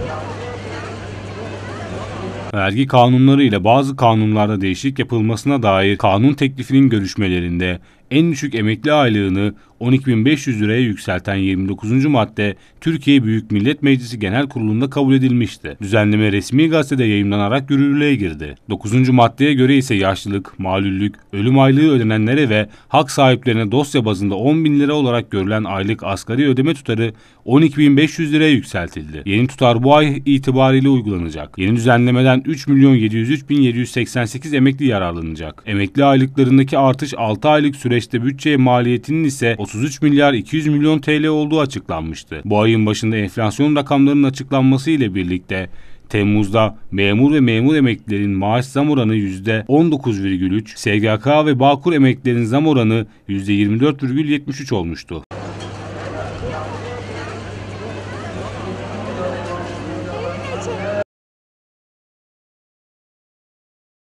Vergi kanunları ile bazı kanunlarda değişiklik yapılmasına dair kanun teklifinin görüşmelerinde en düşük emekli aylığını 12.500 liraya yükselten 29. madde Türkiye Büyük Millet Meclisi Genel Kurulu'nda kabul edilmişti. Düzenleme resmi gazetede yayımlanarak yürürlüğe girdi. 9. maddeye göre ise yaşlılık, malüllük, ölüm aylığı ödenenlere ve hak sahiplerine dosya bazında 10.000 lira olarak görülen aylık asgari ödeme tutarı 12.500 liraya yükseltildi. Yeni tutar bu ay itibariyle uygulanacak. Yeni düzenlemeden 3.703.788 emekli yararlanacak. Emekli aylıklarındaki artış 6 aylık süreçte bütçeye maliyetinin ise 33 milyar 200 milyon TL olduğu açıklanmıştı. Bu ayın başında enflasyon rakamlarının açıklanması ile birlikte Temmuz'da memur ve memur emeklilerin maaş zam oranı %19,3, SGK ve Bağkur emeklilerin zam oranı %24,73 olmuştu.